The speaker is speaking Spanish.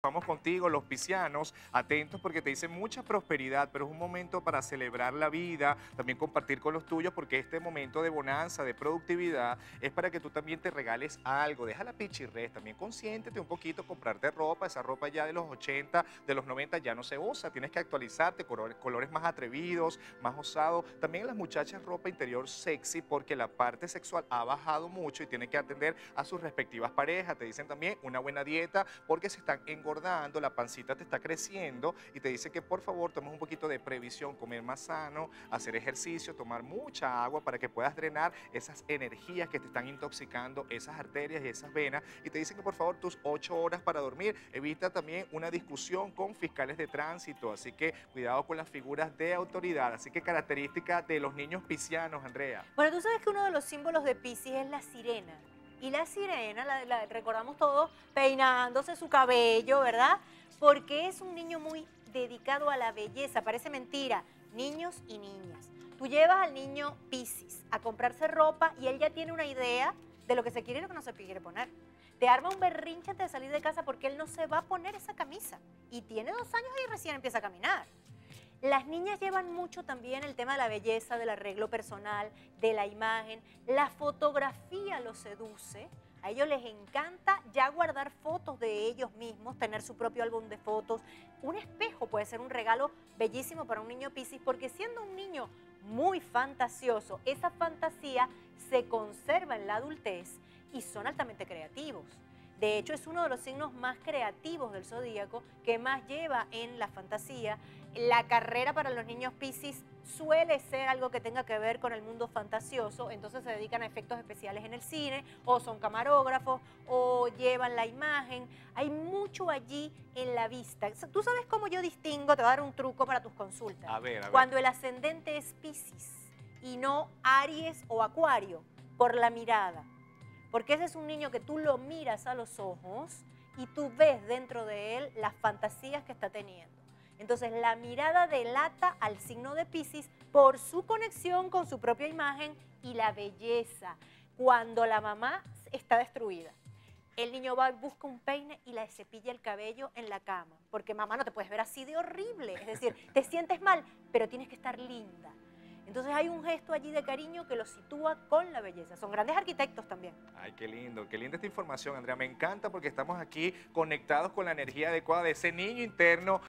vamos contigo, los piscianos, atentos porque te dicen mucha prosperidad, pero es un momento para celebrar la vida, también compartir con los tuyos, porque este momento de bonanza, de productividad, es para que tú también te regales algo. Deja la pichirres, también consiéntete un poquito, comprarte ropa, esa ropa ya de los 80, de los 90 ya no se usa, tienes que actualizarte, colores más atrevidos, más osados. También las muchachas ropa interior sexy, porque la parte sexual ha bajado mucho y tienen que atender a sus respectivas parejas. Te dicen también una buena dieta porque se están engordando, la pancita te está creciendo y te dicen que por favor tomes un poquito de previsión, comer más sano, hacer ejercicio, tomar mucha agua para que puedas drenar esas energías que te están intoxicando, esas arterias y esas venas. Y te dicen que por favor tus 8 horas para dormir. Evita también una discusión con fiscales de tránsito, así que cuidado con las figuras de autoridad. Así que característica de los niños piscianos, Andrea. Bueno, tú sabes que uno de los símbolos de Piscis es la sirena. Y la sirena, la recordamos todos peinándose su cabello, ¿verdad? Porque es un niño muy dedicado a la belleza, parece mentira. Niños y niñas. Tú llevas al niño Piscis a comprarse ropa y él ya tiene una idea de lo que se quiere y lo que no se quiere poner. Te arma un berrinche antes de salir de casa porque él no se va a poner esa camisa. Y tiene 2 años y recién empieza a caminar. Las niñas llevan mucho también el tema de la belleza, del arreglo personal, de la imagen. La fotografía los seduce. A ellos les encanta ya guardar fotos de ellos mismos, tener su propio álbum de fotos. Un espejo puede ser un regalo bellísimo para un niño Piscis, porque siendo un niño muy fantasioso, esa fantasía se conserva en la adultez y son altamente creativos. De hecho, es uno de los signos más creativos del zodíaco, que más lleva en la fantasía. La carrera para los niños Piscis suele ser algo que tenga que ver con el mundo fantasioso, entonces se dedican a efectos especiales en el cine, o son camarógrafos, o llevan la imagen. Hay mucho allí en la vista. Tú sabes cómo yo distingo, te voy a dar un truco para tus consultas. A ver. Cuando el ascendente es Piscis y no Aries o Acuario, por la mirada. Porque ese es un niño que tú lo miras a los ojos y tú ves dentro de él las fantasías que está teniendo. Entonces la mirada delata al signo de Piscis por su conexión con su propia imagen y la belleza. Cuando la mamá está destruida, el niño va y busca un peine y la cepilla el cabello en la cama. Porque mamá, no te puedes ver así de horrible. Es decir, te sientes mal, pero tienes que estar linda. Entonces hay un gesto allí de cariño que los sitúa con la belleza. Son grandes arquitectos también. Ay, qué linda esta información, Andrea. Me encanta porque estamos aquí conectados con la energía adecuada de ese niño interno